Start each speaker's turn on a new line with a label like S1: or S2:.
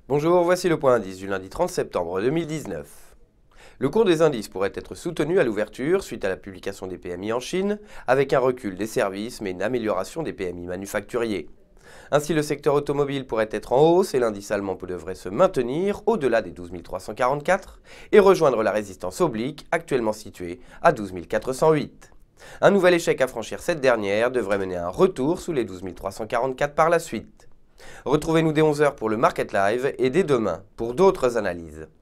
S1: Bonjour, voici le point indice du lundi 30 septembre 2019. Le cours des indices pourrait être soutenu à l'ouverture suite à la publication des PMI en Chine, avec un recul des services mais une amélioration des PMI manufacturiers. Ainsi, le secteur automobile pourrait être en hausse et l'indice allemand devrait se maintenir au-delà des 12 344 et rejoindre la résistance oblique actuellement située à 12 408. Un nouvel échec à franchir cette dernière devrait mener à un retour sous les 12 344 par la suite. Retrouvez-nous dès 11 h pour le Market Live et dès demain pour d'autres analyses.